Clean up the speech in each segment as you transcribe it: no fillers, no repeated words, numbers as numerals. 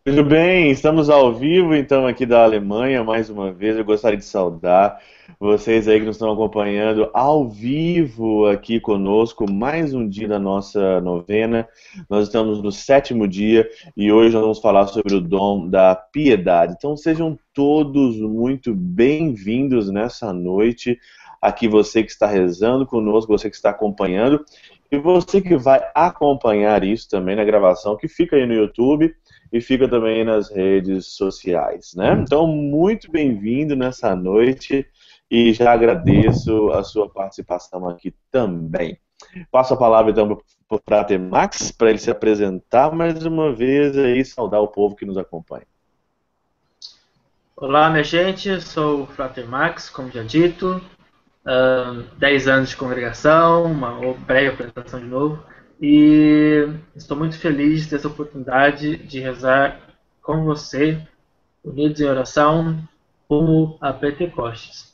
Tudo bem, estamos ao vivo então aqui da Alemanha mais uma vez. Eu gostaria de saudar vocês aí que nos estão acompanhando ao vivo aqui conosco, mais um dia da nossa novena. Nós estamos no sétimo dia e hoje nós vamos falar sobre o dom da piedade. Então sejam todos muito bem-vindos nessa noite. Aqui você que está rezando conosco, você que está acompanhando e você que vai acompanhar isso também na gravação que fica aí no YouTube e fica também nas redes sociais, né? Então, muito bem-vindo nessa noite e já agradeço a sua participação aqui também. Passo a palavra então para o Frater Max, para ele se apresentar mais uma vez e saudar o povo que nos acompanha. Olá, minha gente, eu sou o Frater Max, como já dito, 10 anos de congregação, uma breve apresentação de novo, e estou muito feliz dessa oportunidade de rezar com você, unidos em oração, rumo a Pentecostes.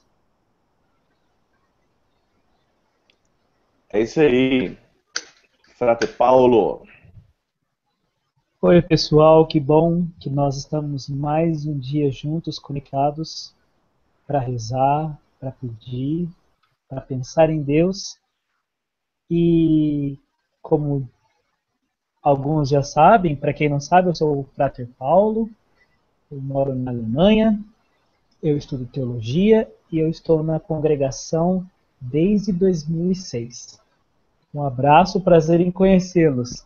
É isso aí, Frater Paulo. Oi, pessoal, que bom que nós estamos mais um dia juntos, conectados, para rezar, para pedir, para pensar em Deus. E como alguns já sabem, para quem não sabe, eu sou o Frater Paulo, eu moro na Alemanha, eu estudo teologia e eu estou na congregação desde 2006. Um abraço, prazer em conhecê-los.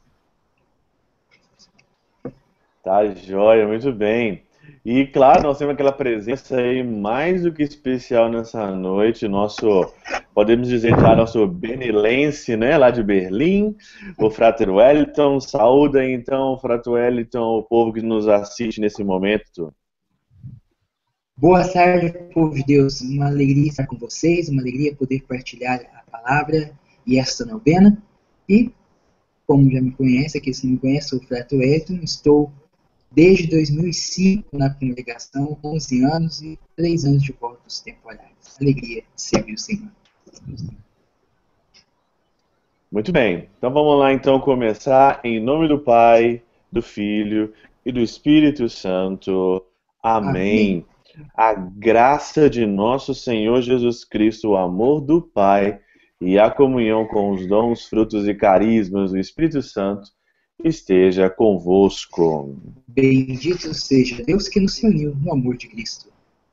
Tá joia, muito bem. E claro, nós temos aquela presença aí mais do que especial nessa noite, nosso, podemos dizer já, nosso benelense, né, lá de Berlim, o Frater Wellington. Saúda então, Frater Wellington, o povo que nos assiste nesse momento. Boa tarde, povo de Deus. Uma alegria estar com vocês, uma alegria poder partilhar a palavra e esta novena. E, como já me conhece, aqui se não me conhece, sou o Frater Wellington, estou desde 2005 na congregação, 11 anos e 3 anos de votos temporários. Alegria de servir o Senhor. Muito bem, então vamos lá então começar em nome do Pai, do Filho e do Espírito Santo. Amém. A graça de nosso Senhor Jesus Cristo, o amor do Pai e a comunhão com os dons, frutos e carismas do Espírito Santo esteja convosco. Bendito seja Deus que nos uniu no amor de Cristo.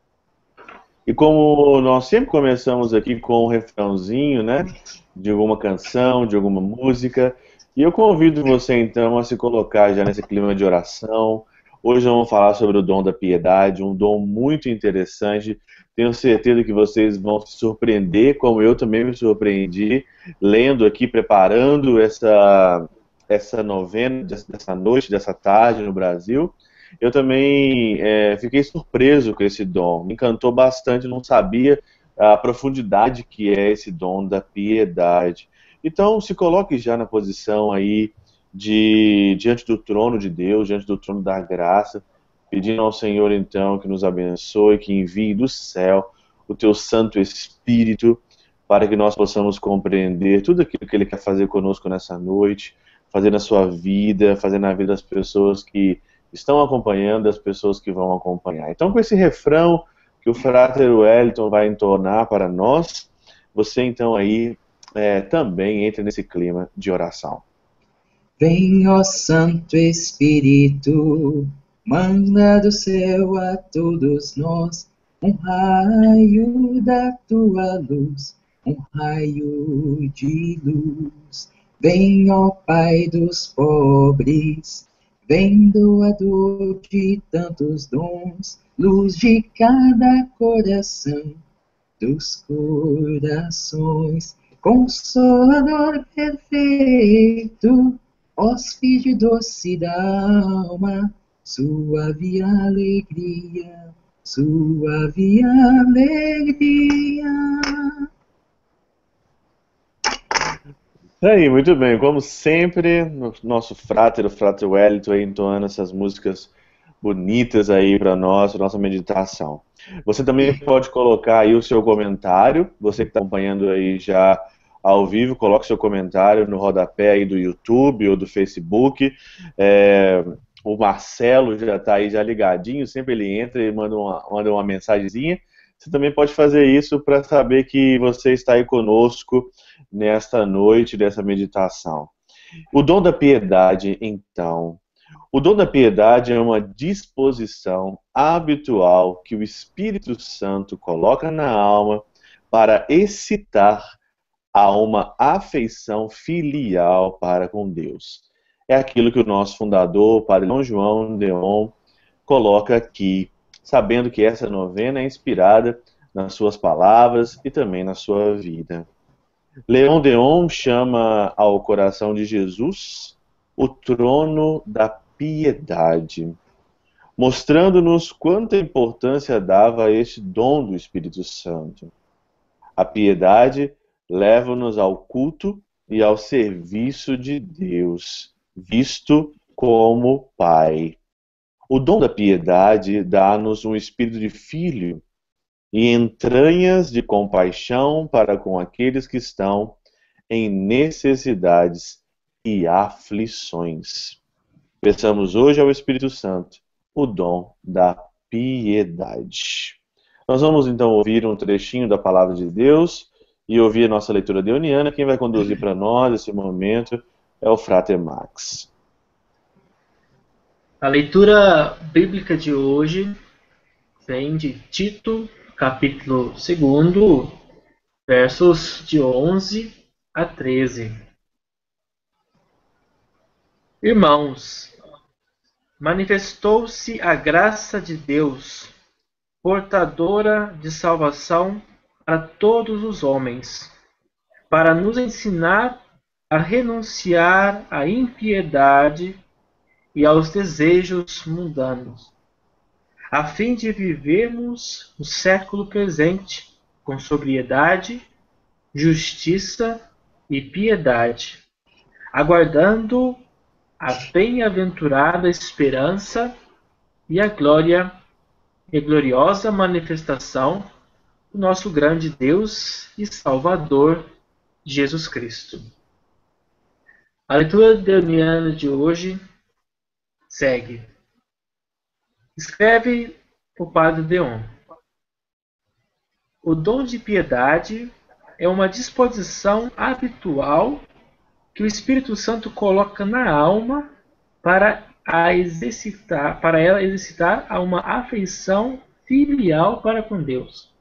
E como nós sempre começamos aqui com um refrãozinho, né, de alguma canção, de alguma música, e eu convido você então a se colocar já nesse clima de oração. Hoje vamos falar sobre o dom da piedade, um dom muito interessante. Tenho certeza que vocês vão se surpreender, como eu também me surpreendi, lendo aqui, preparando essa novena, dessa noite, dessa tarde no Brasil. Eu também fiquei surpreso com esse dom, me encantou bastante, não sabia a profundidade que é esse dom da piedade. Então se coloque já na posição aí diante do trono de Deus, diante do trono da graça, pedindo ao Senhor então que nos abençoe, que envie do céu o teu Santo Espírito, para que nós possamos compreender tudo aquilo que Ele quer fazer conosco nessa noite, fazer na sua vida, fazer na vida das pessoas que estão acompanhando, das pessoas que vão acompanhar. Então, com esse refrão que o Frater Wellington vai entonar para nós, você então aí também entra nesse clima de oração. Vem, ó Santo Espírito, manda do céu a todos nós um raio da tua luz, um raio de luz. Vem, ó Pai dos pobres, vem doador de tantos dons, luz de cada coração, dos corações, Consolador perfeito, hóspede doce da alma, suave alegria, suave alegria. Aí, muito bem, como sempre, nosso frater, o Frater Wellington, aí entoando essas músicas bonitas aí para nós, nossa meditação. Você também pode colocar aí o seu comentário, você que está acompanhando aí já ao vivo, coloque seu comentário no rodapé aí do YouTube ou do Facebook, o Marcelo já está aí já ligadinho, sempre ele entra e manda uma mensagenzinha. Você também pode fazer isso para saber que você está aí conosco nesta noite dessa meditação. O dom da piedade, então. O dom da piedade é uma disposição habitual que o Espírito Santo coloca na alma para excitar a uma afeição filial para com Deus. É aquilo que o nosso fundador, o Padre Dom João Deon, coloca aqui, sabendo que essa novena é inspirada nas suas palavras e também na sua vida. Leão Deon chama ao coração de Jesus o trono da piedade, mostrando-nos quanta importância dava a este dom do Espírito Santo. A piedade leva-nos ao culto e ao serviço de Deus, visto como Pai. O dom da piedade dá-nos um espírito de filho e entranhas de compaixão para com aqueles que estão em necessidades e aflições. Peçamos hoje ao Espírito Santo o dom da piedade. Nós vamos então ouvir um trechinho da Palavra de Deus e ouvir a nossa leitura deoniana. Quem vai conduzir para nós esse momento é o Frater Max. A leitura bíblica de hoje vem de Tito, capítulo 2, versos de 11 a 13. Irmãos, manifestou-se a graça de Deus, portadora de salvação para todos os homens, para nos ensinar a renunciar à impiedade e aos desejos mundanos, a fim de vivermos no século presente com sobriedade, justiça e piedade, aguardando a bem-aventurada esperança e a gloriosa manifestação do nosso grande Deus e Salvador, Jesus Cristo. A leitura deoniana de hoje segue. Escreve o Padre Deon. O dom de piedade é uma disposição habitual que o Espírito Santo coloca na alma para ela exercitar uma afeição filial para com Deus.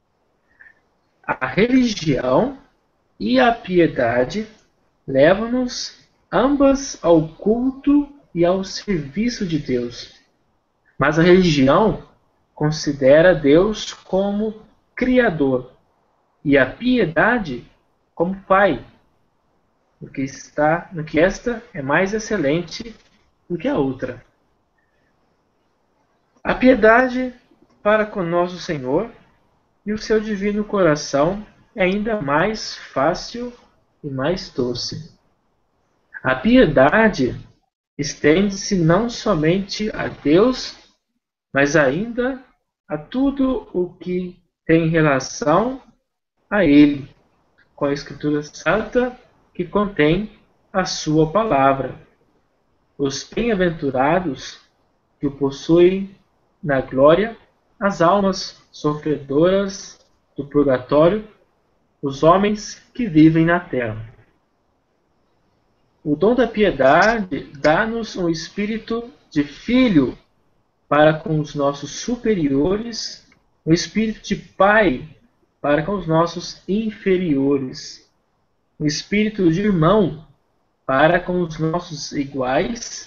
A religião e a piedade levam-nos ambas ao culto e ao serviço de Deus. Mas a religião considera Deus como Criador e a piedade como Pai, no que esta é mais excelente do que a outra. A piedade para com nosso Senhor e o seu divino coração é ainda mais fácil e mais doce. A piedade estende-se não somente a Deus, mas ainda a tudo o que tem relação a Ele, com a Escritura Santa que contém a sua palavra. Os bem-aventurados que o possuem na glória, as almas sofredoras do purgatório, os homens que vivem na terra. O dom da piedade dá-nos um espírito de filho para com os nossos superiores, um espírito de pai para com os nossos inferiores, um espírito de irmão para com os nossos iguais,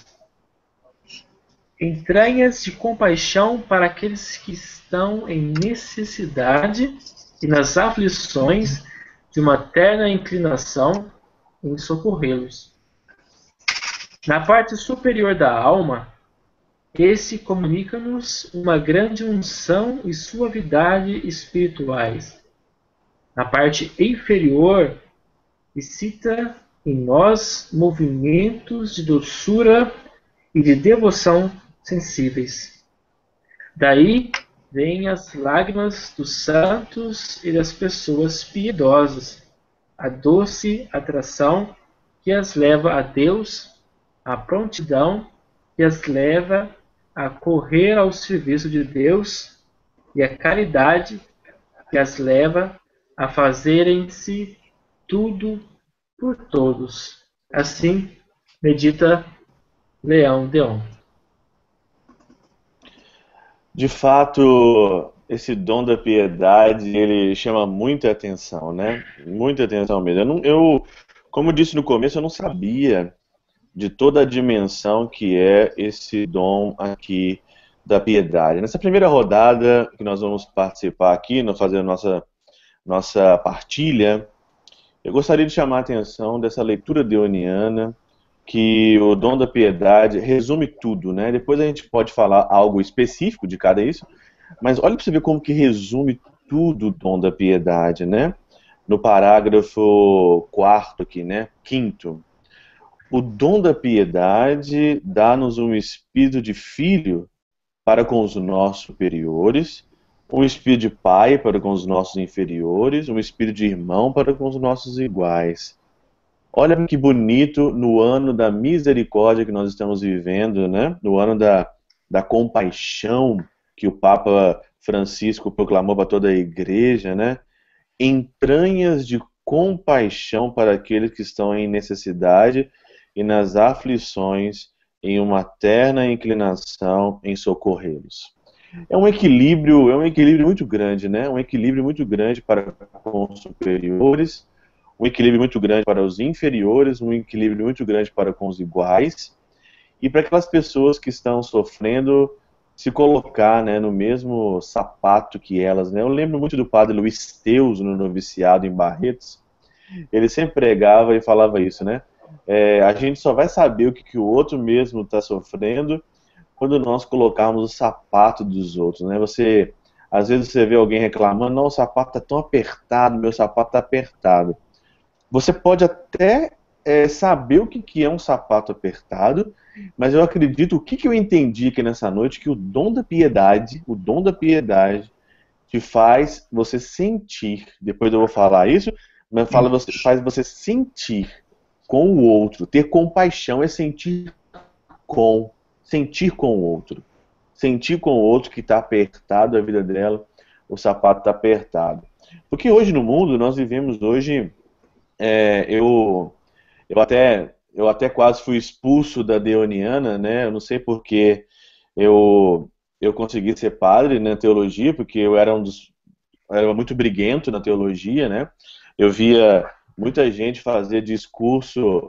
entranhas de compaixão para aqueles que estão em necessidade e nas aflições de uma terna inclinação em socorrê-los. Na parte superior da alma, esse comunica-nos uma grande unção e suavidade espirituais. Na parte inferior, excita em nós movimentos de doçura e de devoção sensíveis. Daí vêm as lágrimas dos santos e das pessoas piedosas, a doce atração que as leva a Deus, a prontidão que as leva a correr ao serviço de Deus e a caridade que as leva a fazerem-se tudo por todos. Assim, medita Leão Deon. De fato, esse dom da piedade, ele chama muita atenção, né? Muita atenção mesmo. Como eu disse no começo, eu não sabia de toda a dimensão que é esse dom aqui da piedade. Nessa primeira rodada que nós vamos participar aqui, fazendo nossa partilha, eu gostaria de chamar a atenção dessa leitura deoniana, que o dom da piedade resume tudo, né? Depois a gente pode falar algo específico de cada isso, mas olha para você ver como que resume tudo o dom da piedade, né? No parágrafo 4 aqui, né? 5º. O dom da piedade dá-nos um espírito de filho para com os nossos superiores, um espírito de pai para com os nossos inferiores, um espírito de irmão para com os nossos iguais. Olha que bonito no ano da misericórdia que nós estamos vivendo, né? No ano da compaixão que o Papa Francisco proclamou para toda a igreja, né? Entranhas de compaixão para aqueles que estão em necessidade e nas aflições, em uma terna inclinação em socorrê-los. É um equilíbrio muito grande, né? Um equilíbrio muito grande para com os superiores, um equilíbrio muito grande para os inferiores, um equilíbrio muito grande para com os iguais, e para aquelas pessoas que estão sofrendo se colocar, né, no mesmo sapato que elas, né? Eu lembro muito do padre Luiz Teus no noviciado em Barretos. Ele sempre pregava e falava isso, né? A gente só vai saber o que o outro mesmo está sofrendo quando nós colocarmos o sapato dos outros, né? Às vezes você vê alguém reclamando, não, o sapato está tão apertado, meu sapato está apertado. Você pode até saber o que é um sapato apertado, mas eu acredito, o que eu entendi aqui nessa noite, que o dom da piedade te faz você sentir, depois eu vou falar isso, mas faz você sentir com o outro. Ter compaixão é sentir com o outro. Sentir com o outro que está apertado a vida dela, o sapato está apertado. Porque hoje no mundo, nós vivemos hoje... Eu até quase fui expulso da Deoniana, né? Eu não sei porque eu consegui ser padre na teologia, porque eu era muito briguento na teologia, né? Eu via muita gente fazer discurso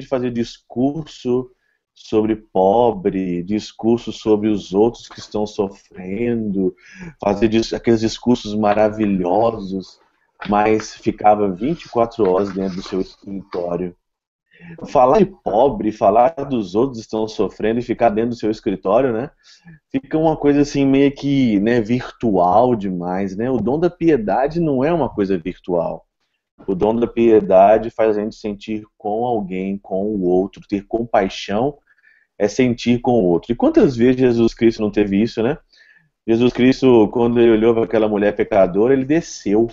sobre pobre, discurso sobre os outros que estão sofrendo, fazer aqueles discursos maravilhosos, mas ficava 24 horas dentro do seu escritório. Falar de pobre, falar dos outros que estão sofrendo e ficar dentro do seu escritório, né? Fica uma coisa assim meio que, né, virtual demais, né? O dom da piedade não é uma coisa virtual. O dom da piedade faz a gente sentir com alguém, com o outro. Ter compaixão é sentir com o outro. E quantas vezes Jesus Cristo não teve isso, né? Jesus Cristo, quando ele olhou para aquela mulher pecadora, ele desceu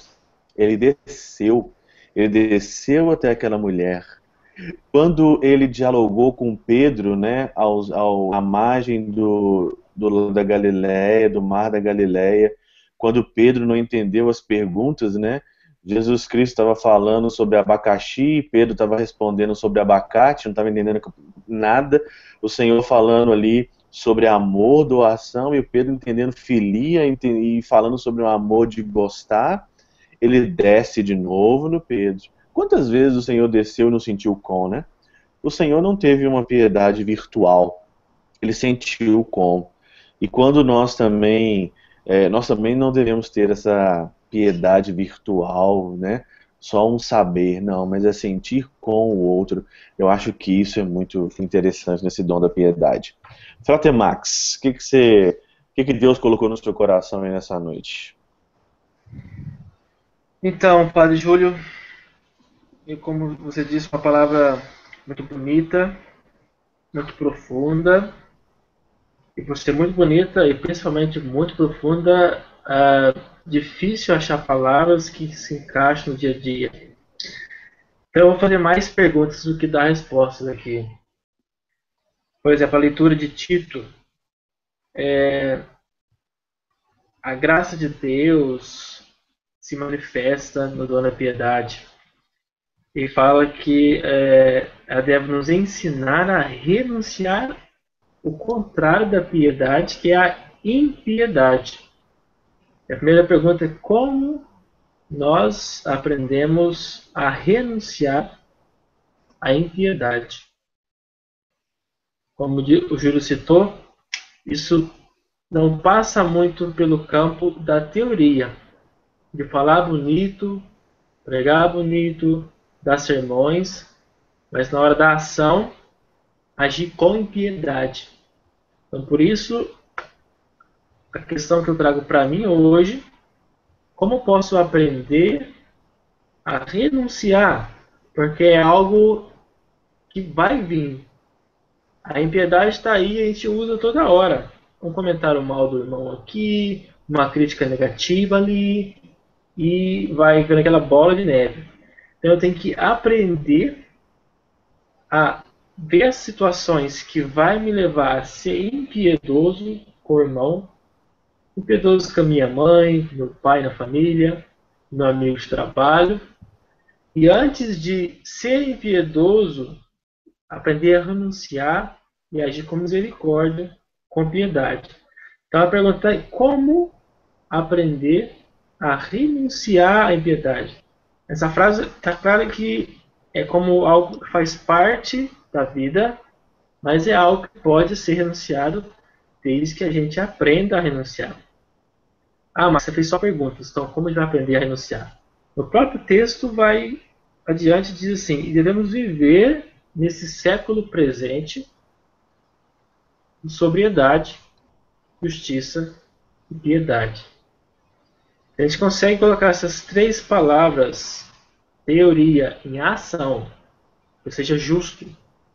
até aquela mulher. Quando ele dialogou com Pedro, né, à margem da Galileia, do mar da Galileia, quando Pedro não entendeu as perguntas, né, Jesus Cristo estava falando sobre abacaxi, Pedro estava respondendo sobre abacate, não estava entendendo nada, o Senhor falando ali sobre amor, doação, e o Pedro entendendo filia e falando sobre o amor de gostar. Ele desce de novo no Pedro. Quantas vezes o Senhor desceu e não sentiu com, né? O Senhor não teve uma piedade virtual. Ele sentiu com. E quando nós também não devemos ter essa piedade virtual, né? Só um saber, não, mas é sentir com o outro. Eu acho que isso é muito interessante nesse dom da piedade. Frater Max, o que Deus colocou no seu coração aí nessa noite? Então, Padre Júlio, e como você disse, uma palavra muito bonita, muito profunda, e por ser muito bonita e principalmente muito profunda, difícil achar palavras que se encaixem no dia a dia. Então eu vou fazer mais perguntas do que dar respostas aqui. Por exemplo, a leitura de Tito, a graça de Deus se manifesta no dom da piedade. Ele fala que ela deve nos ensinar a renunciar o contrário da piedade, que é a impiedade. A primeira pergunta é como nós aprendemos a renunciar à impiedade. Como o Júlio citou, isso não passa muito pelo campo da teoria, de falar bonito, pregar bonito, dar sermões, mas na hora da ação, agir com impiedade. Então, por isso, a questão que eu trago para mim hoje, como posso aprender a renunciar? Porque é algo que vai vir. A impiedade está aí e a gente usa toda hora. Um comentário mal do irmão aqui, uma crítica negativa ali, e vai vendo aquela bola de neve. Então eu tenho que aprender a ver as situações que vai me levar a ser impiedoso com o irmão, impiedoso com a minha mãe, meu pai na família, meu amigo de trabalho. E antes de ser impiedoso, aprender a renunciar e agir com misericórdia, com piedade. Então a pergunta é como aprender a renunciar à impiedade. Essa frase está clara que é como algo que faz parte da vida, mas é algo que pode ser renunciado desde que a gente aprenda a renunciar. Ah, mas você fez só perguntas, então como a gente vai aprender a renunciar? No próprio texto vai adiante e diz assim, e devemos viver nesse século presente em sobriedade, justiça e piedade. A gente consegue colocar essas três palavras, teoria, em ação, ou seja, justo,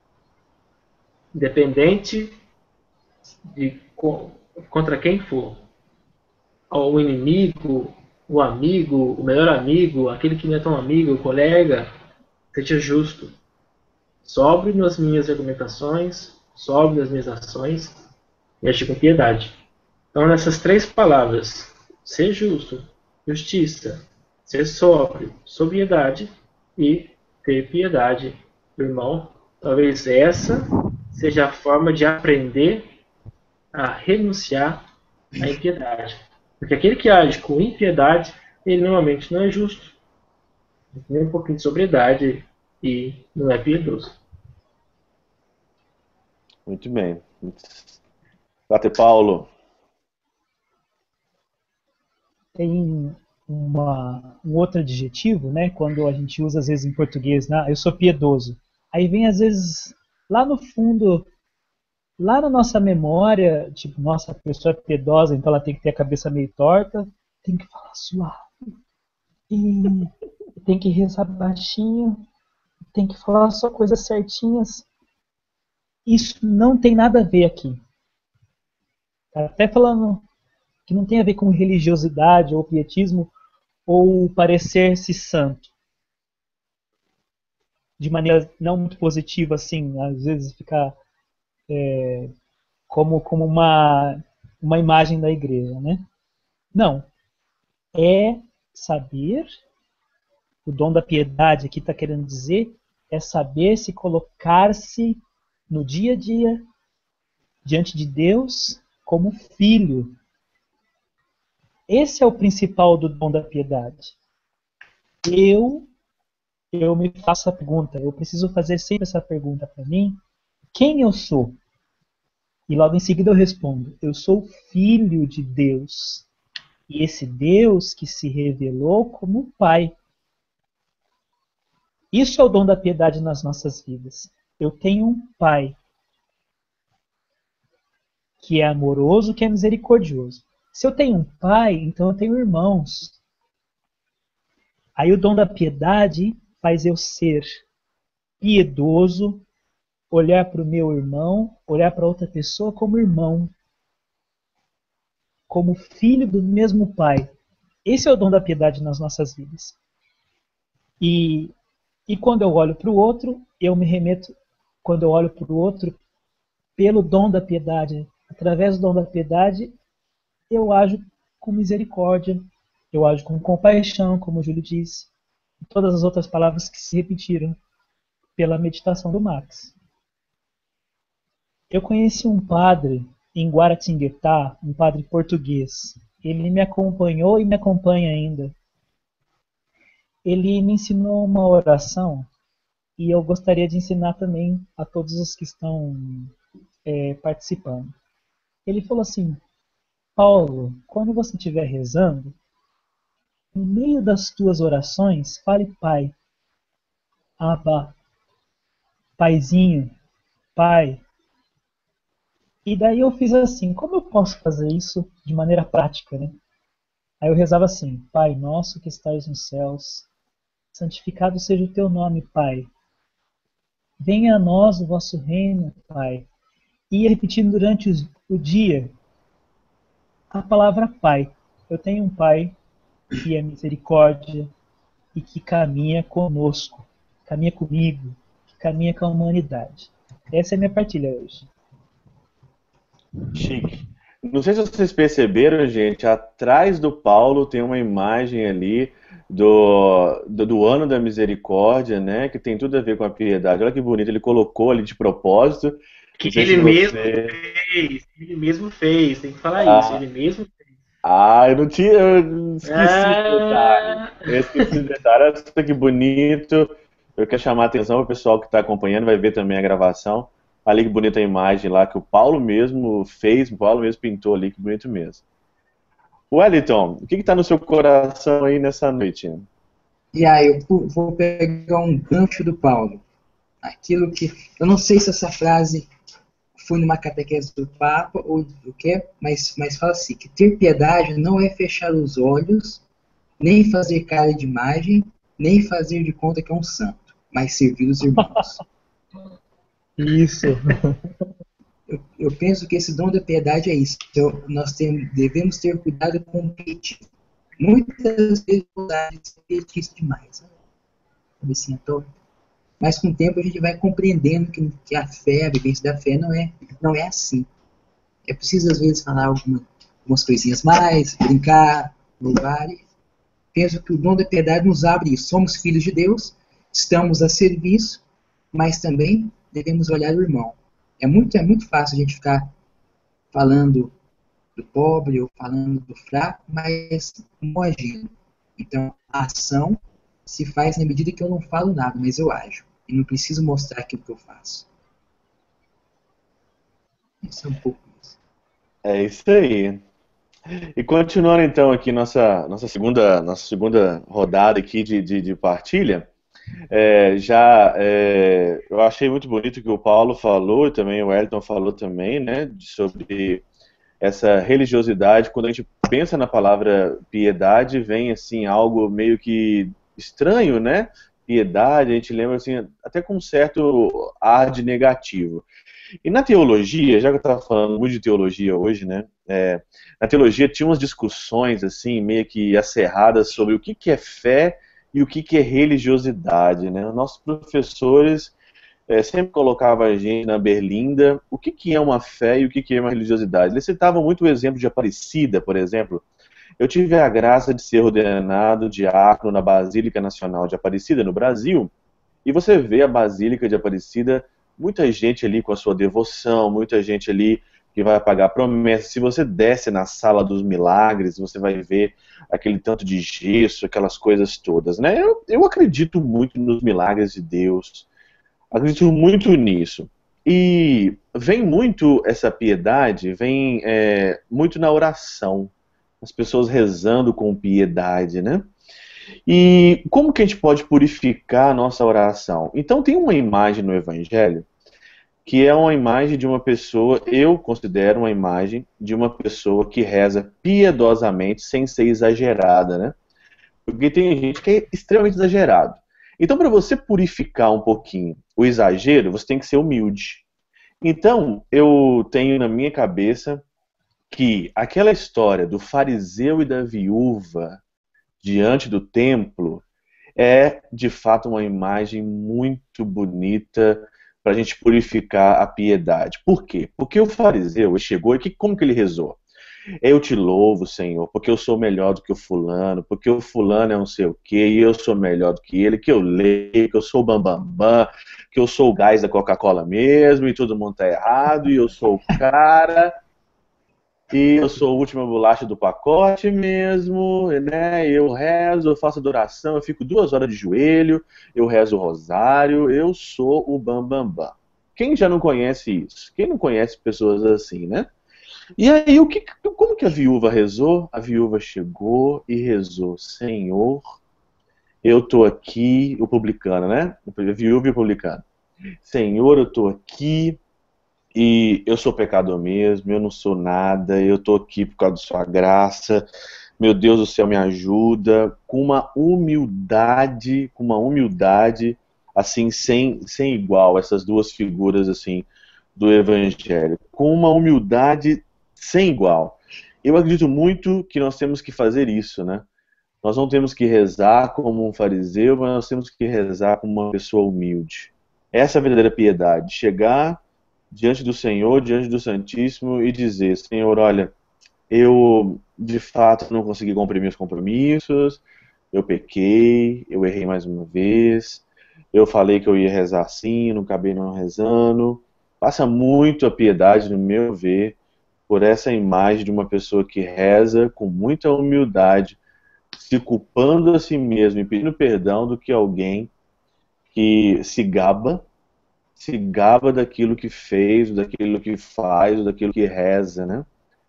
independente de contra quem for, o inimigo, o amigo, o melhor amigo, aquele que não é tão amigo, o colega, seja justo, sobre nas minhas argumentações, sobre nas minhas ações e agir com piedade. Então, nessas três palavras, ser justo, justiça, ser sóbrio, sobriedade e ter piedade, irmão, talvez essa seja a forma de aprender a renunciar à impiedade. Porque aquele que age com impiedade, ele normalmente não é justo, tem um pouquinho de sobriedade e não é piedoso. Muito bem. Frate Paulo. Tem um outro adjetivo, né? Quando a gente usa às vezes em português, né? Eu sou piedoso. Aí vem às vezes lá no fundo, lá na nossa memória, tipo, nossa, a pessoa é piedosa, então ela tem que ter a cabeça meio torta, tem que falar suave, e tem que rezar baixinho, tem que falar só coisas certinhas. Isso não tem nada a ver aqui. Tá até falando que não tem a ver com religiosidade ou pietismo ou parecer-se santo. De maneira não muito positiva, assim, às vezes ficar como uma imagem da igreja, né? Não. É saber, o dom da piedade aqui está querendo dizer, é saber se colocar-se no dia a dia, diante de Deus, como filho. Esse é o principal do dom da piedade. Eu me faço a pergunta, eu preciso fazer sempre essa pergunta para mim, quem eu sou? E logo em seguida eu respondo, eu sou filho de Deus. E esse Deus que se revelou como Pai. Isso é o dom da piedade nas nossas vidas. Eu tenho um Pai que é amoroso, que é misericordioso. Se eu tenho um pai, então eu tenho irmãos. Aí o dom da piedade faz eu ser piedoso, olhar para o meu irmão, olhar para outra pessoa como irmão, como filho do mesmo pai. Esse é o dom da piedade nas nossas vidas. E quando eu olho para o outro, eu me remeto, quando eu olho para o outro, pelo dom da piedade. Através do dom da piedade, eu ajo com misericórdia, eu ajo com compaixão, como o Júlio disse, e todas as outras palavras que se repetiram pela meditação do Max. Eu conheci um padre em Guaratinguetá, um padre português. Ele me acompanhou e me acompanha ainda. Ele me ensinou uma oração e eu gostaria de ensinar também a todos os que estão participando. Ele falou assim: Paulo, quando você estiver rezando, no meio das tuas orações, fale Pai, Abba, Paizinho, Pai. E daí eu fiz assim: como eu posso fazer isso de maneira prática, né? Aí eu rezava assim: Pai nosso que estais nos céus, santificado seja o teu nome, Pai. Venha a nós o vosso reino, Pai. E ia repetindo durante o dia a palavra Pai. Eu tenho um Pai que é misericórdia e que caminha conosco, caminha comigo, que caminha com a humanidade. Essa é a minha partilha hoje. Chique. Não sei se vocês perceberam, gente, atrás do Paulo tem uma imagem ali do ano da misericórdia, né? Que tem tudo a ver com a piedade. Olha que bonito, ele colocou ali de propósito. Que Não sei ele se mesmo você... fez, ele mesmo fez, tem que falar isso, ele mesmo fez. Eu não tinha, eu esqueci o detalhe. Ah, Eu esqueci o detalhe. Olha que bonito. Eu quero chamar a atenção para o pessoal que está acompanhando, vai ver também a gravação. Ali que bonita a imagem lá que o Paulo mesmo fez, o Paulo mesmo pintou ali, que bonito mesmo. Wellington, o que está no seu coração aí nessa noite? E aí, eu vou pegar um gancho do Paulo. Aquilo que. Eu não sei se essa frase foi numa catequese do Papa ou o que, mas fala assim: que ter piedade não é fechar os olhos, nem fazer cara de imagem, nem fazer de conta que é um santo, mas servir os irmãos. Isso. Eu penso que esse dom da piedade é isso. Então, devemos ter cuidado com o pietismo. Muitas vezes é pietista demais. Né? Cabecinha torta. Mas com o tempo a gente vai compreendendo que a fé, a vivência da fé não é assim. É preciso às vezes falar algumas coisinhas mais, brincar, louvar. Penso que o dom da piedade nos abre isso. Somos filhos de Deus, estamos a serviço, mas também devemos olhar o irmão. É muito fácil a gente ficar falando do pobre ou falando do fraco, mas não agindo. Então, a ação se faz na medida que eu não falo nada, mas eu ajo. E não preciso mostrar aquilo que eu faço. Isso é um pouco isso. É isso aí. E continuando então aqui nossa segunda rodada aqui de partilha, eu achei muito bonito o que o Paulo falou e também o Wellington falou também, né, sobre essa religiosidade. Quando a gente pensa na palavra piedade, vem assim algo meio que estranho, né? Piedade, a gente lembra assim, até com um certo ar de negativo. E na teologia, já que eu estava falando muito de teologia hoje, né? Na teologia tinha umas discussões assim, meio que acerradas sobre o que é fé e o que é religiosidade, né? Os nossos professores sempre colocavam a gente na berlinda o que é uma fé e o que é uma religiosidade. Eles citavam muito o exemplo de Aparecida, por exemplo. Eu tive a graça de ser ordenado diácono na Basílica Nacional de Aparecida, no Brasil, e você vê a Basílica de Aparecida, muita gente ali com a sua devoção, muita gente ali que vai pagar promessas. Se você desce na Sala dos Milagres, você vai ver aquele tanto de gesso, aquelas coisas todas, né? Eu acredito muito nos milagres de Deus, acredito muito nisso. E vem muito essa piedade, vem muito na oração, as pessoas rezando com piedade, né? E como que a gente pode purificar a nossa oração? Então tem uma imagem no Evangelho que é uma imagem de uma pessoa, eu considero uma imagem de uma pessoa que reza piedosamente sem ser exagerada, né? Porque tem gente que é extremamente exagerado. Então, para você purificar um pouquinho o exagero, você tem que ser humilde. Então, eu tenho na minha cabeça que aquela história do fariseu e da viúva diante do templo é, de fato, uma imagem muito bonita para a gente purificar a piedade. Por quê? Porque o fariseu chegou e como que ele rezou? Eu te louvo, Senhor, porque eu sou melhor do que o fulano, porque o fulano é não sei o quê, e eu sou melhor do que ele, que eu leio, que eu sou o bambambam, que eu sou o gás da Coca-Cola mesmo, e todo mundo tá errado, e eu sou o cara, e eu sou a última bolacha do pacote mesmo, né? Eu rezo, eu faço adoração, eu fico 2 horas de joelho, eu rezo o rosário, eu sou o bambambam. Quem já não conhece isso? Quem não conhece pessoas assim, né? E aí, como que a viúva rezou? A viúva chegou e rezou: Senhor, eu tô aqui, o publicano, né? A viúva e o publicano. Senhor, eu tô aqui e eu sou pecador mesmo, eu não sou nada, eu tô aqui por causa da sua graça. Meu Deus do céu, me ajuda. Com uma humildade, assim, sem igual, essas duas figuras, assim, do Evangelho. Com uma humildade sem igual. Eu acredito muito que nós temos que fazer isso, né? Nós não temos que rezar como um fariseu, mas nós temos que rezar como uma pessoa humilde. Essa é a verdadeira piedade. Chegar diante do Senhor, diante do Santíssimo e dizer: Senhor, olha, eu de fato não consegui cumprir meus compromissos, eu pequei, eu errei mais uma vez, eu falei que eu ia rezar assim, não acabei não rezando. Passa muito a piedade, no meu ver, por essa imagem de uma pessoa que reza com muita humildade, se culpando a si mesmo e pedindo perdão, do que alguém que se gaba daquilo que fez, daquilo que faz, daquilo que reza, né?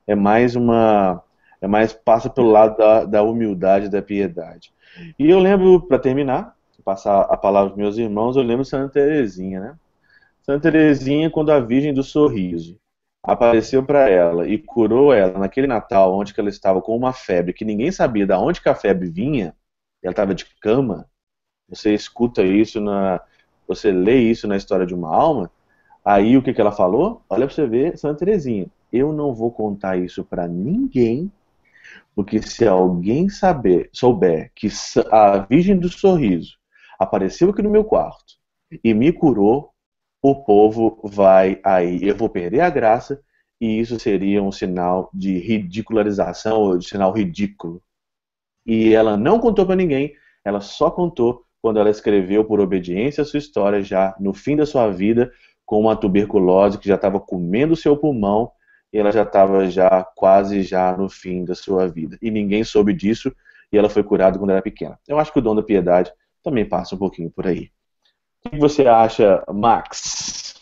Passa pelo lado da humildade, da piedade. E eu lembro, para terminar, passar a palavra para meus irmãos, eu lembro de Santa Teresinha, né? Santa Teresinha, quando a Virgem do Sorriso apareceu para ela e curou ela naquele Natal, onde que ela estava com uma febre que ninguém sabia de onde que a febre vinha, ela estava de cama. Você escuta isso você lê isso na História de uma Alma. Aí o que ela falou? Olha para você ver, Santa Teresinha: eu não vou contar isso para ninguém, porque se alguém souber que a Virgem do Sorriso apareceu aqui no meu quarto e me curou, o povo vai aí, eu vou perder a graça, e isso seria um sinal de ridicularização, ou de sinal ridículo. E ela não contou para ninguém, ela só contou quando ela escreveu, por obediência, a sua história, já no fim da sua vida, com uma tuberculose que já estava comendo o seu pulmão, e ela já estava quase no fim da sua vida. E ninguém soube disso, e ela foi curada quando era pequena. Eu acho que o dom da piedade também passa um pouquinho por aí. O que você acha, Max?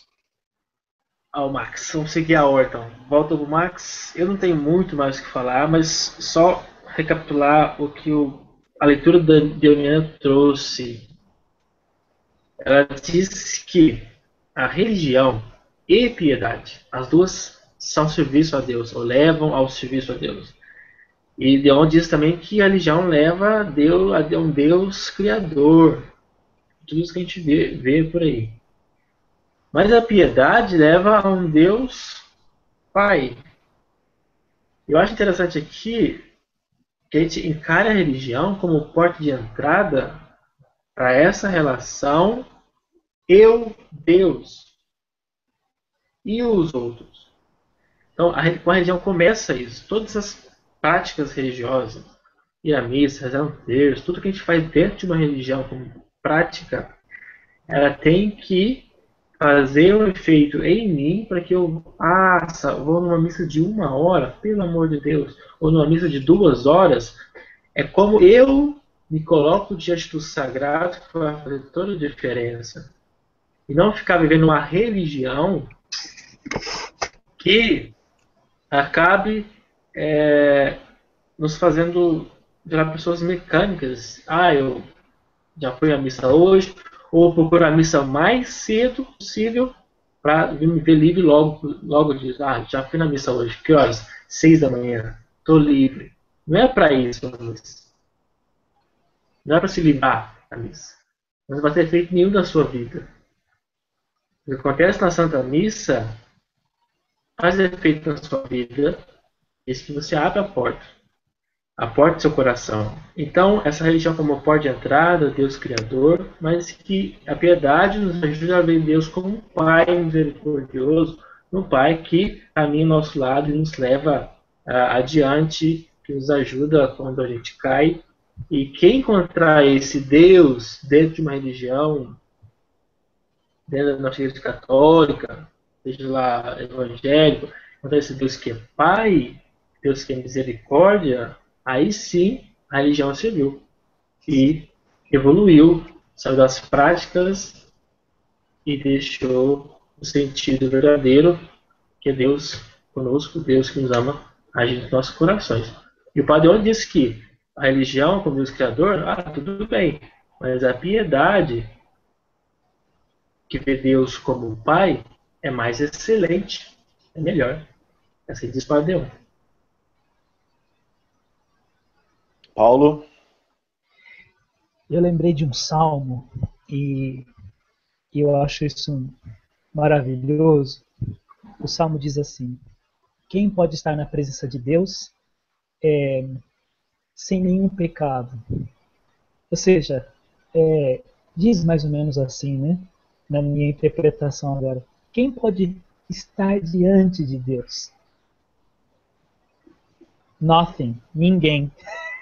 O Max, vamos seguir a ordem. Volta pro Max. Eu não tenho muito mais o que falar, mas só recapitular o que a leitura da Deoniana trouxe. Ela diz que a religião e piedade, as duas são serviço a Deus, ou levam ao serviço a Deus. E Deon diz também que a religião leva a um Deus criador. Tudo isso que a gente vê por aí. Mas a piedade leva a um Deus Pai. Eu acho interessante aqui que a gente encara a religião como porta de entrada para essa relação eu-Deus e os outros. Então, com a religião começa isso. Todas as práticas religiosas, ir à missa, rezar um terço, tudo que a gente faz dentro de uma religião como prática, ela tem que fazer um efeito em mim para que eu vou numa missa de 1 hora, pelo amor de Deus, ou numa missa de 2 horas. É como eu me coloco diante do sagrado que vai fazer toda a diferença. E não ficar vivendo uma religião que acabe nos fazendo virar pessoas mecânicas. Eu já fui à missa hoje, ou procuro a missa mais cedo possível para me ver livre logo disso. Já fui na missa hoje. Que horas? 6 da manhã. Estou livre. Não é para isso a missa. Não é para se livrar da missa. Não vai ter efeito nenhum da sua vida. O que acontece na Santa Missa faz efeito na sua vida desde que você abre a porta. a porta do seu coração. Então, essa religião como porta de entrada, Deus Criador, mas que a piedade nos ajuda a ver Deus como um Pai misericordioso, um Pai que caminha ao nosso lado e nos leva adiante, que nos ajuda quando a gente cai. E quem encontrar esse Deus dentro de uma religião, dentro da nossa igreja católica, seja lá evangélico, encontrar esse Deus que é Pai, Deus que é misericórdia, aí sim a religião serviu e evoluiu, saiu das práticas e deixou o sentido verdadeiro, que é Deus conosco, Deus que nos ama, agindo nos nossos corações. E o Padre Leone disse que a religião, como Deus Criador, tudo bem, mas a piedade, que vê Deus como Pai, é mais excelente, é melhor. Assim diz o Padre Leone. Paulo? Eu lembrei de um salmo e eu acho isso maravilhoso. O salmo diz assim: quem pode estar na presença de Deus sem nenhum pecado? Ou seja, diz mais ou menos assim, né? Na minha interpretação agora. Quem pode estar diante de Deus? Nothing, ninguém.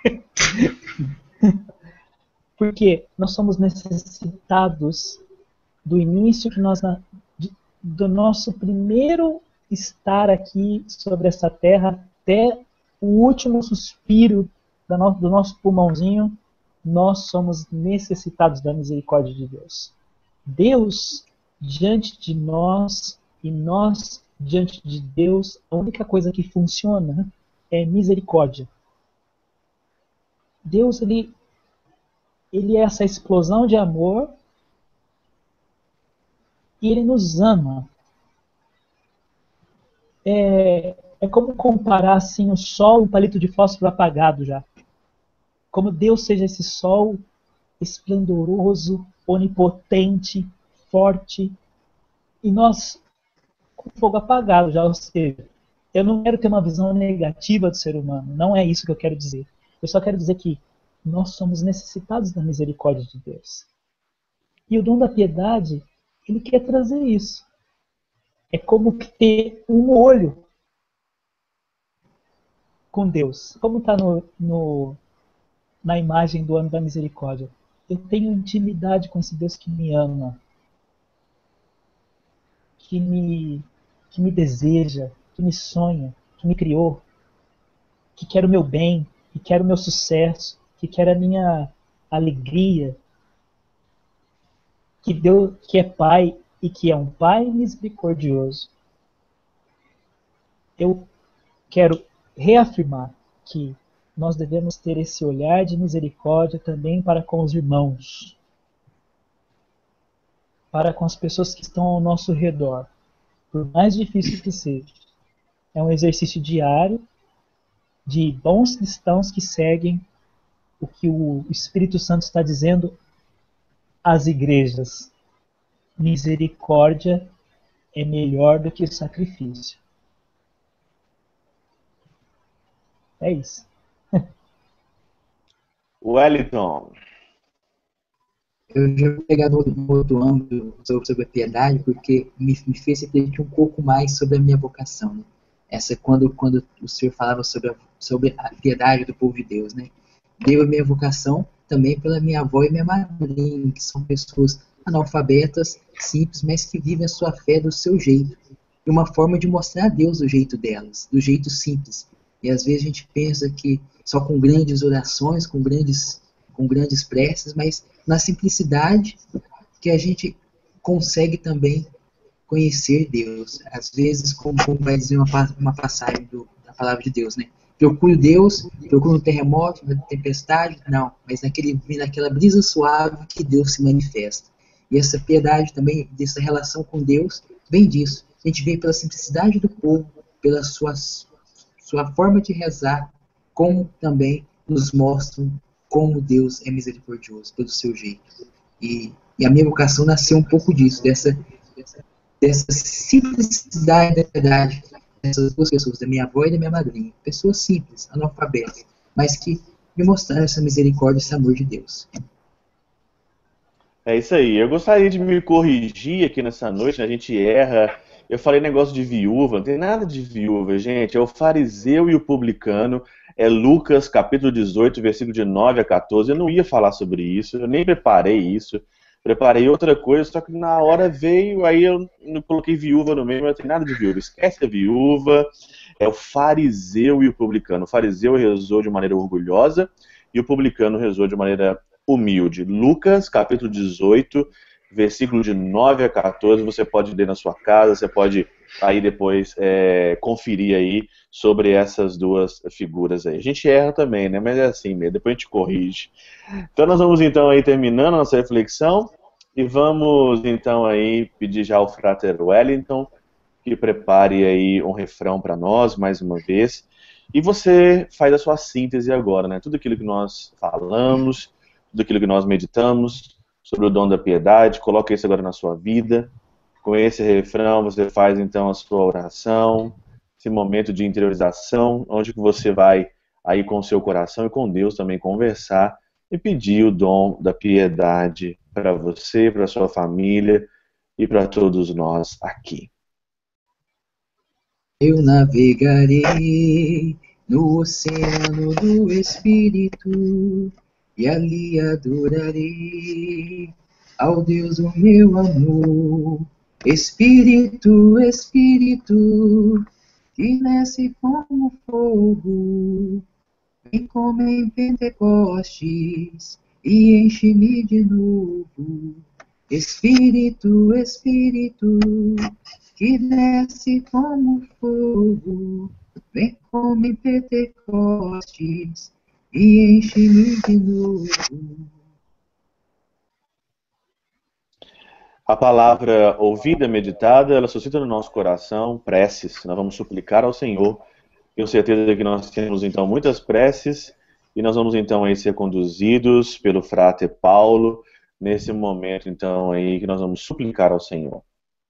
Porque nós somos necessitados do início do nosso primeiro estar aqui sobre essa terra até o último suspiro do nosso pulmãozinho. Nós somos necessitados da misericórdia de Deus. Deus diante de nós e nós diante de Deus, a única coisa que funciona é misericórdia. Deus, ele é essa explosão de amor e ele nos ama. É como comparar assim, o sol e um palito de fósforo apagado já. Como Deus seja esse sol esplendoroso, onipotente, forte, e nós com fogo apagado já. Ou seja, eu não quero ter uma visão negativa do ser humano, não é isso que eu quero dizer. Eu só quero dizer que nós somos necessitados da misericórdia de Deus. E o dom da piedade, ele quer trazer isso. É como ter um olho com Deus. Como está na imagem do ano da misericórdia. Eu tenho intimidade com esse Deus que me ama, que me deseja, que me sonha, que me criou, que quer o meu bem, que quer o meu sucesso, que quer a minha alegria, que é Pai e que é um Pai misericordioso. Eu quero reafirmar que nós devemos ter esse olhar de misericórdia também para com os irmãos, para com as pessoas que estão ao nosso redor, por mais difícil que seja. É um exercício diário de bons cristãos que seguem o que o Espírito Santo está dizendo às igrejas. Misericórdia é melhor do que sacrifício. É isso. Wellington. Eu já vou pegar no outro âmbito sobre a piedade, porque me fez refletir um pouco mais sobre a minha vocação, né? Essa quando o senhor falava sobre a piedade do povo de Deus, né? Deu a minha vocação também pela minha avó e minha madrinha, que são pessoas analfabetas, simples, mas que vivem a sua fé do seu jeito. E uma forma de mostrar a Deus do jeito delas, do jeito simples. E às vezes a gente pensa que só com grandes orações, com grandes preces, mas na simplicidade que a gente consegue também conhecer Deus. Às vezes, como vai dizer uma passagem da palavra de Deus, né? Procure Deus, procure no terremoto, na tempestade, não, mas naquela brisa suave que Deus se manifesta. E essa piedade também, dessa relação com Deus, vem disso. A gente vê pela simplicidade do povo, pela sua forma de rezar, como também nos mostram como Deus é misericordioso, pelo seu jeito. E a minha vocação nasceu um pouco disso, dessa simplicidade da piedade dessas duas pessoas, da minha avó e da minha madrinha. Pessoas simples, analfabetas, mas que me mostraram essa misericórdia e esse amor de Deus. É isso aí. Eu gostaria de me corrigir aqui nessa noite, né? A gente erra. Eu falei negócio de viúva, não tem nada de viúva, gente. É o fariseu e o publicano. É Lucas, capítulo 18, versículo de 9 a 14. Eu não ia falar sobre isso, eu nem preparei isso. Preparei outra coisa, só que na hora veio, aí eu não coloquei viúva no meio, mas não tem nada de viúva. Esquece a viúva. É o fariseu e o publicano. O fariseu rezou de maneira orgulhosa e o publicano rezou de maneira humilde. Lucas, capítulo 18, versículo de 9 a 14, você pode ler na sua casa, você pode aí depois conferir aí sobre essas duas figuras aí. A gente erra também, né? Mas é assim mesmo, depois a gente corrige. Então nós vamos então aí terminando a nossa reflexão e vamos então aí pedir já ao Frater Wellington que prepare aí um refrão para nós, mais uma vez. E você faz a sua síntese agora, né? Tudo aquilo que nós falamos, tudo aquilo que nós meditamos sobre o dom da piedade, coloque isso agora na sua vida. Com esse refrão você faz então a sua oração, esse momento de interiorização, onde que você vai aí com o seu coração e com Deus também conversar e pedir o dom da piedade para você, para sua família e para todos nós aqui. Eu navegarei no oceano do Espírito e ali adorarei ao Deus o meu amor. Espírito, Espírito, que desce como fogo, vem como em Pentecostes e enche-me de novo. Espírito, Espírito, que desce como fogo, vem como em Pentecostes e enche-me de novo. A palavra ouvida, meditada, ela suscita no nosso coração preces. Nós vamos suplicar ao Senhor. Tenho certeza que nós temos então muitas preces e nós vamos então aí ser conduzidos pelo Frater Paulo nesse momento então aí que nós vamos suplicar ao Senhor.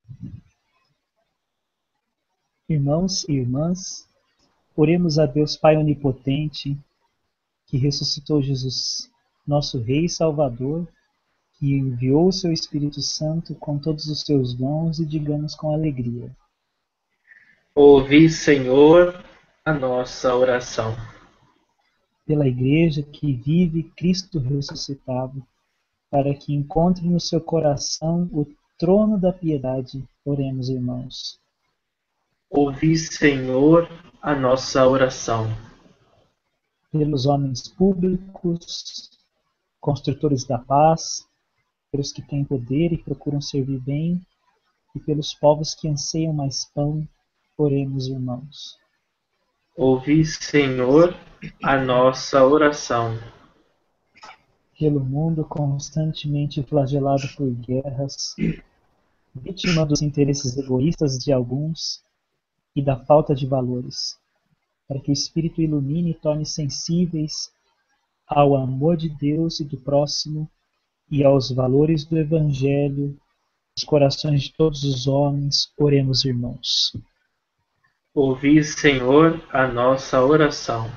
Irmãos e irmãs, oremos a Deus Pai Onipotente, que ressuscitou Jesus, nosso Rei e Salvador, que enviou o seu Espírito Santo com todos os seus dons, e digamos com alegria: Ouvi, Senhor, a nossa oração. Pela Igreja que vive Cristo ressuscitado, para que encontre no seu coração o trono da piedade, oremos, irmãos. Ouvi, Senhor, a nossa oração. Pelos homens públicos, construtores da paz, pelos que têm poder e procuram servir bem, e pelos povos que anseiam mais pão, oremos, irmãos. Ouvi, Senhor, a nossa oração. Pelo mundo constantemente flagelado por guerras, vítima dos interesses egoístas de alguns e da falta de valores, para que o Espírito ilumine e torne sensíveis ao amor de Deus e do próximo e aos valores do Evangelho, os corações de todos os homens, oremos, irmãos. Ouvi, Senhor, a nossa oração.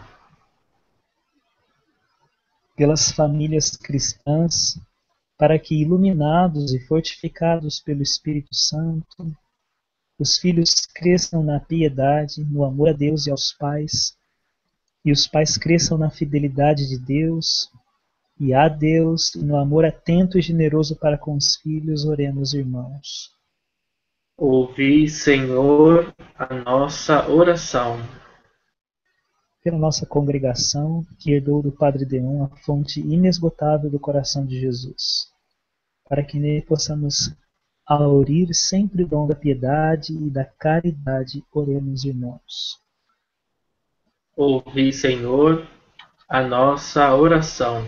Pelas famílias cristãs, para que, iluminados e fortificados pelo Espírito Santo, os filhos cresçam na piedade, no amor a Deus e aos pais, e os pais cresçam na fidelidade de Deus e a Deus, e no amor atento e generoso para com os filhos, oremos, irmãos. Ouvi, Senhor, a nossa oração. Pela nossa congregação, que herdou do Padre Deon a fonte inesgotável do coração de Jesus, para que nele possamos aurir sempre o dom da piedade e da caridade, oremos, irmãos. Ouvi, Senhor, a nossa oração.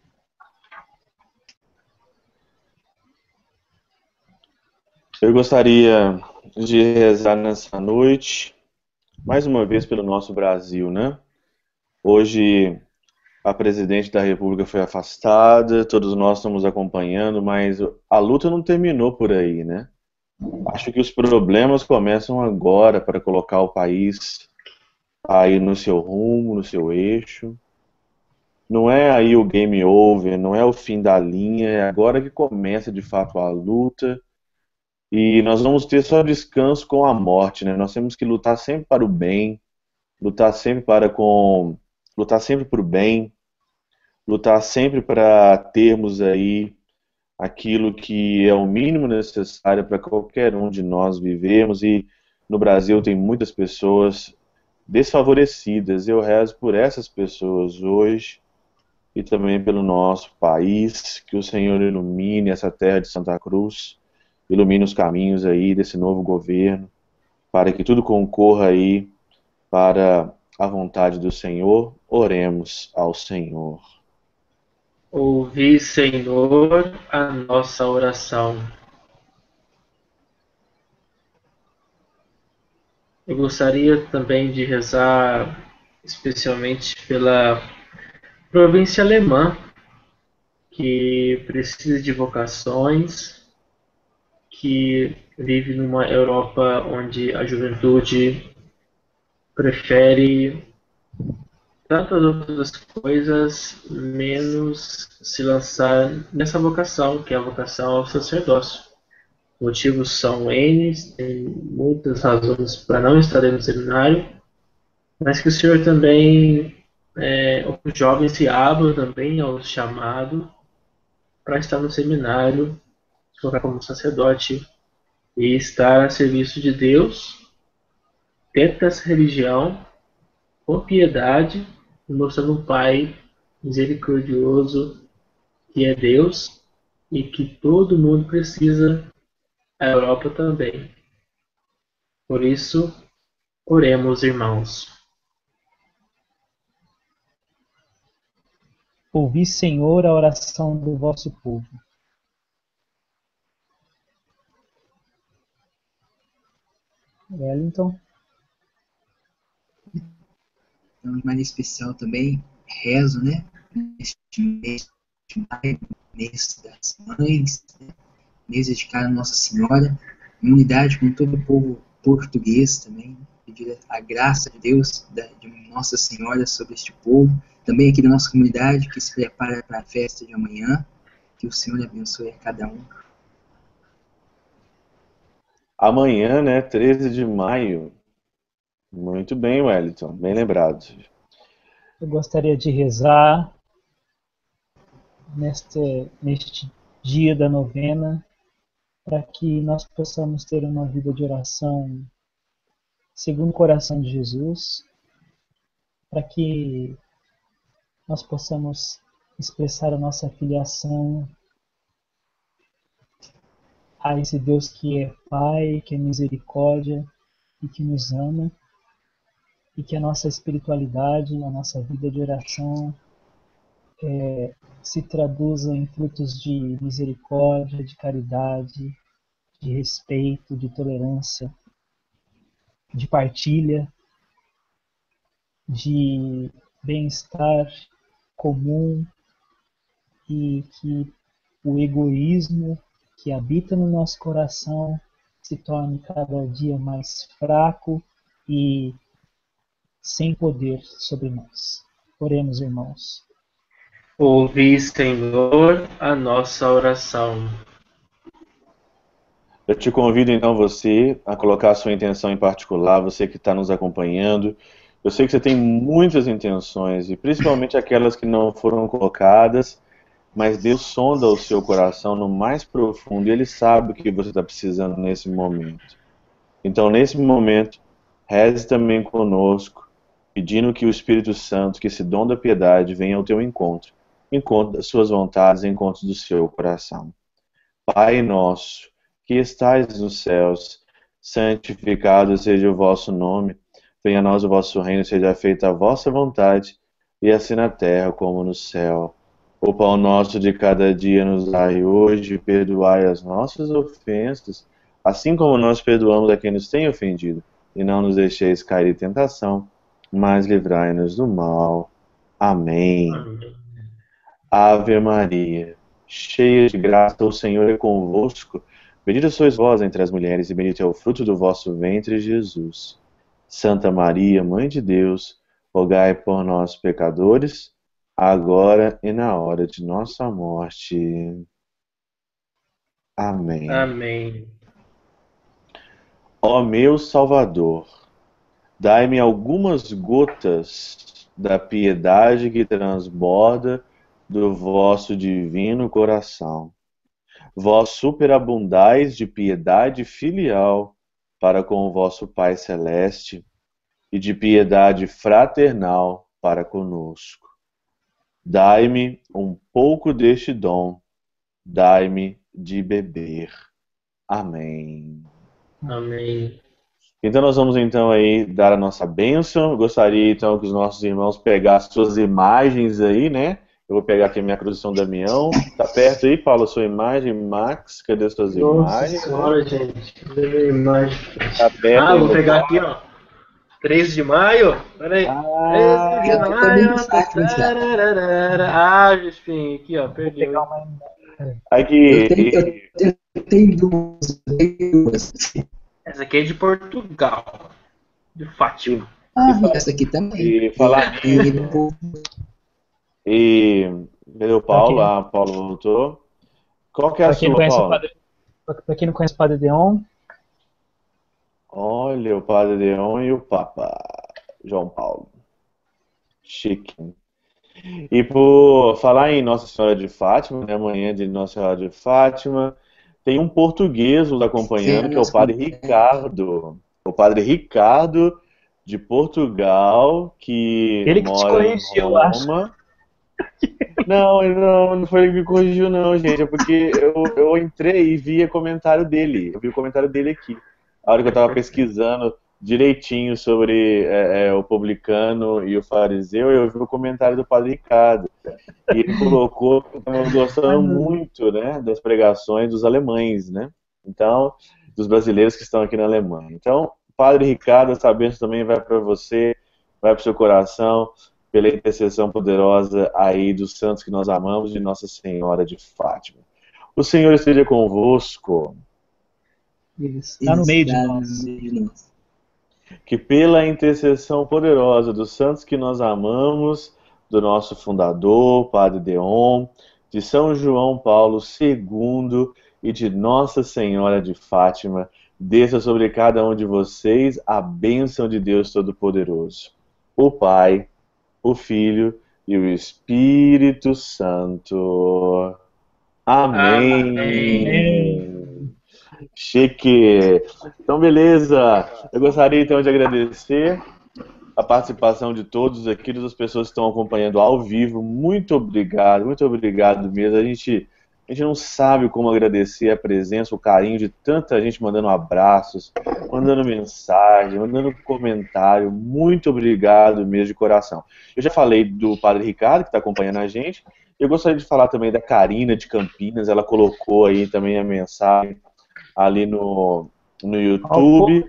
Eu gostaria de rezar nessa noite, mais uma vez pelo nosso Brasil, né? Hoje a presidente da República foi afastada, todos nós estamos acompanhando, mas a luta não terminou por aí, né? Acho que os problemas começam agora para colocar o país aí no seu rumo, no seu eixo. não é aí o game over, não é o fim da linha, é agora que começa de fato a luta. E nós vamos ter só descanso com a morte, né? Nós temos que lutar sempre para o bem, lutar sempre lutar sempre para o bem, lutar sempre para termos aí aquilo que é o mínimo necessário para qualquer um de nós vivermos. E no Brasil tem muitas pessoas desfavorecidas. Eu rezo por essas pessoas hoje e também pelo nosso país, que o Senhor ilumine essa terra de Santa Cruz, ilumine os caminhos aí desse novo governo, para que tudo concorra aí para a vontade do Senhor. Oremos ao Senhor. Ouvi, Senhor, a nossa oração. Eu gostaria também de rezar especialmente pela província alemã, que precisa de vocações, que vive numa Europa onde a juventude prefere tantas outras coisas, menos se lançar nessa vocação, que é a vocação ao sacerdócio. Motivos são N, tem muitas razões para não estarem no seminário, mas que o Senhor também, os jovens se abram também ao chamado para estar no seminário, se colocar como sacerdote e estar a serviço de Deus, dentro dessa religião, com piedade, mostrando um Pai misericordioso que é Deus e que todo mundo precisa, a Europa também. Por isso, oremos, irmãos. Ouvi, Senhor, a oração do vosso povo. Wellington. Então, de maneira especial também, rezo, né? Neste mês de maio, mês das mães, né? Mês dedicado a Nossa Senhora, em unidade com todo o povo português também, pedir a graça de Deus, de Nossa Senhora sobre este povo, também aqui da nossa comunidade que se prepara para a festa de amanhã, que o Senhor abençoe a cada um. Amanhã, né, 13 de maio. Muito bem, Wellington, bem lembrado. Eu gostaria de rezar neste dia da novena, para que nós possamos ter uma vida de oração segundo o coração de Jesus, para que nós possamos expressar a nossa filiação a esse Deus que é Pai, que é misericórdia e que nos ama, e que a nossa espiritualidade, a nossa vida de oração se traduza em frutos de misericórdia, de caridade, de respeito, de tolerância, de partilha, de bem-estar comum, e que o egoísmo que habita no nosso coração se torne cada dia mais fraco e sem poder sobre nós. Oremos, irmãos. Ouvi, Senhor, a nossa oração. Eu te convido então você a colocar a sua intenção em particular, você que está nos acompanhando. Eu sei que você tem muitas intenções, e principalmente aquelas que não foram colocadas, mas Deus sonda o seu coração no mais profundo e Ele sabe o que você está precisando nesse momento. Então, nesse momento, reze também conosco, pedindo que o Espírito Santo, que esse dom da piedade, venha ao teu encontro das suas vontades, encontro do seu coração. Pai nosso, que estais nos céus, santificado seja o vosso nome, venha a nós o vosso reino, seja feita a vossa vontade, e assim na terra como no céu. O pão nosso de cada dia nos dai hoje, perdoai as nossas ofensas, assim como nós perdoamos a quem nos tem ofendido, e não nos deixeis cair em tentação, mas livrai-nos do mal. Amém. Amém. Ave Maria, cheia de graça, o Senhor é convosco. Bendita sois vós entre as mulheres, e bendito é o fruto do vosso ventre, Jesus. Santa Maria, Mãe de Deus, rogai por nós, pecadores, agora e na hora de nossa morte. Amém. Amém. Ó meu Salvador, dai-me algumas gotas da piedade que transborda do vosso divino coração. Vós superabundais de piedade filial para com o vosso Pai Celeste e de piedade fraternal para conosco. Dai-me um pouco deste dom, dai-me de beber. Amém. Amém. Então nós vamos então aí dar a nossa bênção. Eu gostaria então que os nossos irmãos pegassem suas imagens aí, né? Eu vou pegar aqui a minha cruz de São Damião. Tá perto aí, Paulo, a sua imagem. Max, cadê as suas Nossa imagens? senhora, gente. Cadê minha imagem? Tá perto aí, Vou meu pegar Paulo? aqui, ó. 3 de maio. Peraí. 13 de eu tô também maio. no Fátima já. Ah, Juspinho, aqui, ó. Vou Perdeu. pegar uma. Aqui. Eu tenho duas. Essa aqui é de Portugal. De Fátima. Ah, e essa aqui também. E falar E nisso. do povo. E cadê o Paulo? Ah, Paulo voltou. Qual que é a Para quem não sua, conhece o Paulo? Padre, para quem não conhece o Padre Deon, Olha, o Padre Leão e o Papa João Paulo. Chique. E por falar em Nossa Senhora de Fátima, né, amanhã de Nossa Senhora de Fátima, tem um português nos acompanhando, que é o Padre Ricardo. O Padre Ricardo de Portugal, que ele que te mora em corrigiu, eu acho. Roma. Não foi ele que me corrigiu, não, gente. É porque eu entrei e vi o comentário dele. Eu vi o comentário dele aqui. A hora que eu estava pesquisando direitinho sobre o publicano e o fariseu, eu vi o comentário do Padre Ricardo. E ele colocou que estava gostando muito, né, das pregações dos alemães, né? Então, dos brasileiros que estão aqui na Alemanha. Então, Padre Ricardo, essa bênção também vai para você, vai para o seu coração, pela intercessão poderosa aí dos santos que nós amamos, de Nossa Senhora de Fátima. O Senhor esteja convosco. Ele está no meio de Está nós. no meio de nós. Que pela intercessão poderosa dos santos que nós amamos, do nosso fundador, Padre Deon, de São João Paulo II e de Nossa Senhora de Fátima, desça sobre cada um de vocês a bênção de Deus Todo-Poderoso, o Pai, o Filho e o Espírito Santo. Amém. Amém. Chique. Então, beleza. Eu gostaria então de agradecer a participação de todos aqui, das pessoas que estão acompanhando ao vivo. Muito obrigado mesmo. A gente não sabe como agradecer a presença, o carinho de tanta gente mandando abraços, mandando mensagem, mandando comentário. Muito obrigado mesmo de coração. Eu já falei do Padre Ricardo, que está acompanhando a gente. Eu gostaria de falar também da Karina de Campinas. Ela colocou aí também a mensagem ali no YouTube.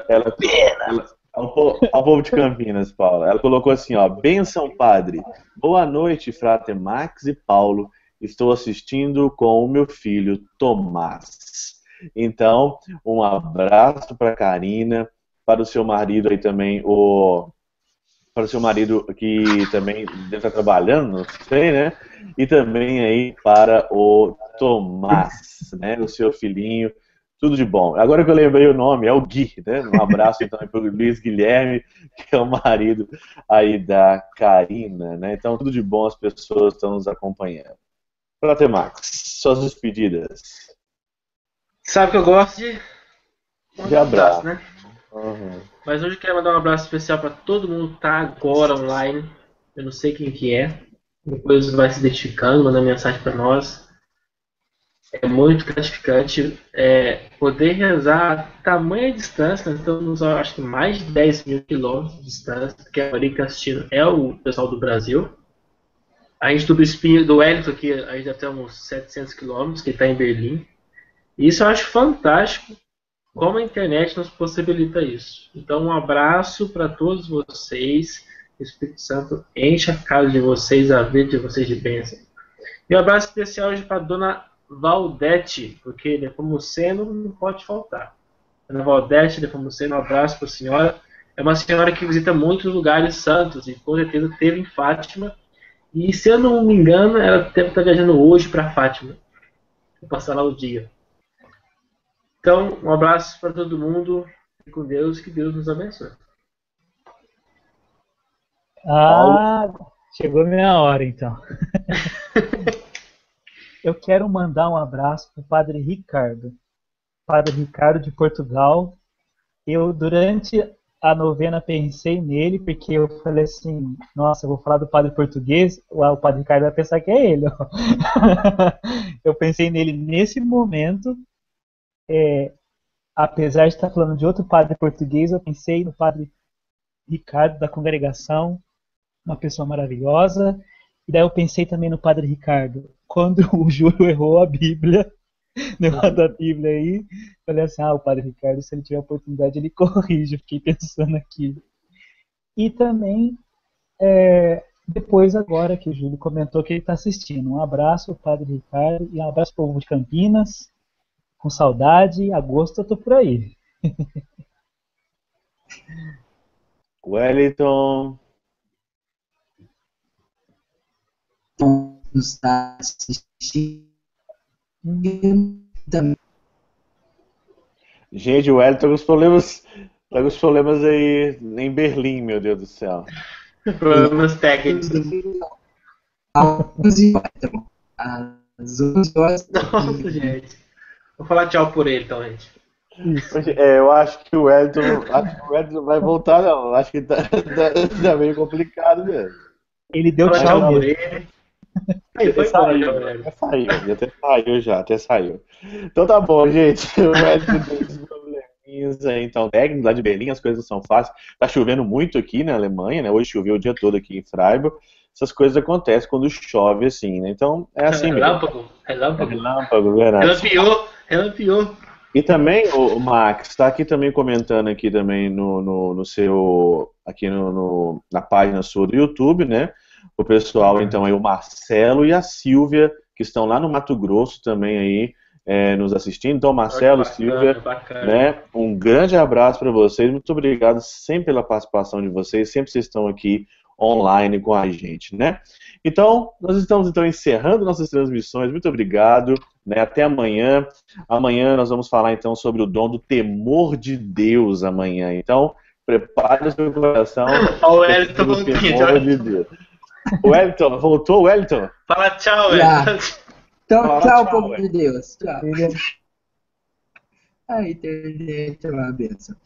Ao povo de Campinas, Paulo. Ela colocou assim, ó: Benção, Padre. Boa noite, Frate Max e Paulo. Estou assistindo com o meu filho, Tomás. Então, um abraço para a Karina, para o seu marido aí também, para o seu marido que também deve estar trabalhando, não sei, né? E também aí para o Tomás, né? O seu filhinho. Tudo de bom. Agora que eu lembrei o nome, é o Gui, né? Um abraço então para o Luiz Guilherme, que é o marido aí da Karina, né? Então, tudo de bom, as pessoas estão nos acompanhando. Frate Max, suas despedidas. Sabe que eu gosto de De abraço, né? Uhum. Mas hoje eu quero mandar um abraço especial para todo mundo que está agora online. Eu não sei quem que é. Depois vai se identificando, mandando mensagem para nós. É muito gratificante poder rezar a tamanha distância. Nós estamos, acho que, mais de 10 mil quilômetros de distância, porque a maioria que está assistindo é o pessoal do Brasil. A gente do Wellington aqui, a gente já tem uns 700 quilômetros, que está em Berlim. E isso eu acho fantástico, como a internet nos possibilita isso. Então, um abraço para todos vocês. O Espírito Santo enche a casa de vocês, a vida de vocês de bênção. E um abraço especial hoje para a dona Valdete, porque Nepomuceno não pode faltar. Dona Valdete, Nepomuceno, um abraço para a senhora. É uma senhora que visita muitos lugares santos e com certeza esteve em Fátima E se eu não me engano, ela deve estar viajando hoje para Fátima. Vou passar lá o dia. Então, um abraço para todo mundo. Fique com Deus, que Deus nos abençoe. Paulo, Ah, chegou a minha hora então. Eu quero mandar um abraço para o Padre Ricardo. Padre Ricardo de Portugal. Eu, durante a novena, pensei nele, porque eu falei assim: nossa, eu vou falar do padre português, o Padre Ricardo vai pensar que é ele. Ó. Eu pensei nele nesse momento, apesar de estar falando de outro padre português, eu pensei no Padre Ricardo da congregação, uma pessoa maravilhosa. E daí eu pensei também no Padre Ricardo, quando o Júlio errou a Bíblia, negócio da Bíblia aí, falei assim, o Padre Ricardo, se ele tiver oportunidade, ele corrige. Eu fiquei pensando aqui. E também, depois agora que o Júlio comentou que ele está assistindo. Um abraço, Padre Ricardo, e um abraço para o povo de Campinas. Com saudade, agosto eu tô por aí. Wellington, Nos está assistindo também. gente, o Wellington tá com os problemas aí em Berlim, meu Deus do céu. Problemas técnicos. Às 11 horas, tá bom. Às 11 horas. Nossa, gente. Vou falar tchau por ele, então, gente. Isso. Eu acho que o Wellington vai voltar, não. Acho que tá meio complicado mesmo. Ele deu Fala tchau tchau por mesmo. ele. Aí, foi embora já, velho. Até saiu. Então tá bom, gente. O Wellington tem esses probleminhas aí, então, técnico lá de Berlim, as coisas são fáceis. Tá chovendo muito aqui na Alemanha, né? Hoje choveu o dia todo aqui em Freiburg. Essas coisas acontecem quando chove assim, né? Então é assim mesmo. Relâmpago, É relâmpago. relâmpago, verdade. Relampiou, relampiou. E também, o Max, está aqui também comentando aqui também no seu, aqui na página sua do YouTube, né? O pessoal, então, aí o Marcelo e a Silvia, que estão lá no Mato Grosso também aí, nos assistindo. Então, Olha que Marcelo, Silvia, bacana, bacana. né? Um grande abraço para vocês. Muito obrigado sempre pela participação de vocês. Sempre vocês estão aqui online com a gente, né? Então, nós estamos então encerrando nossas transmissões. Muito obrigado, né? Até amanhã. Amanhã nós vamos falar então sobre o dom do temor de Deus amanhã. Então, prepare o seu coração Olha o para Wellington o voltando. temor de Deus. Wellington, voltou, Wellington? Fala tchau, Já. velho. Então, Fala tchau, tchau, povo Wellington. de Deus. Tchau. Ele A internet é uma benção.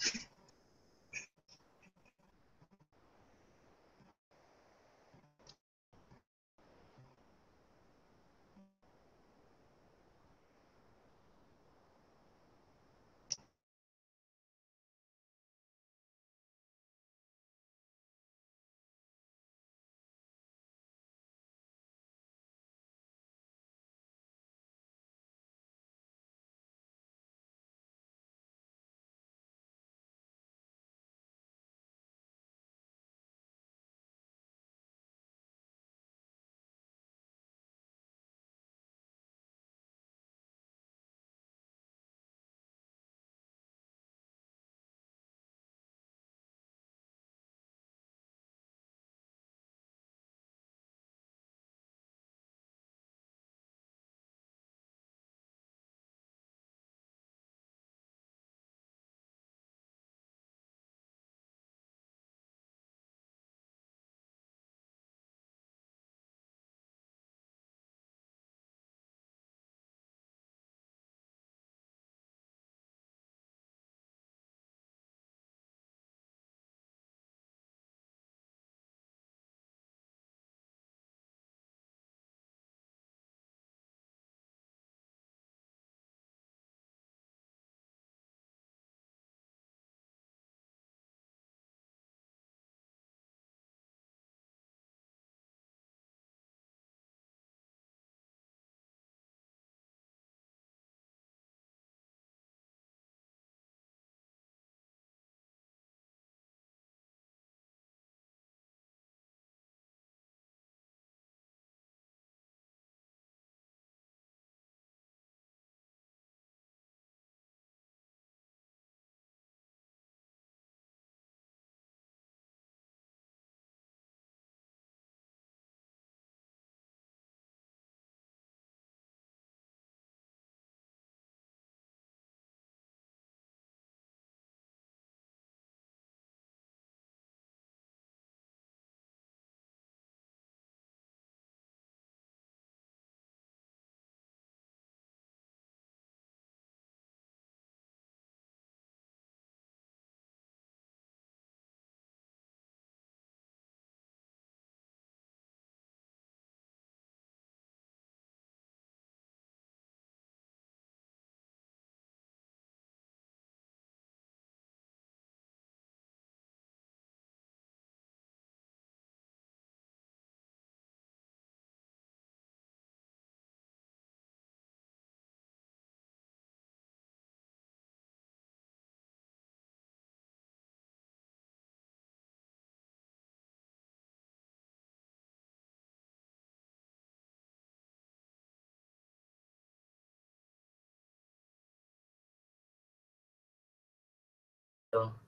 Então,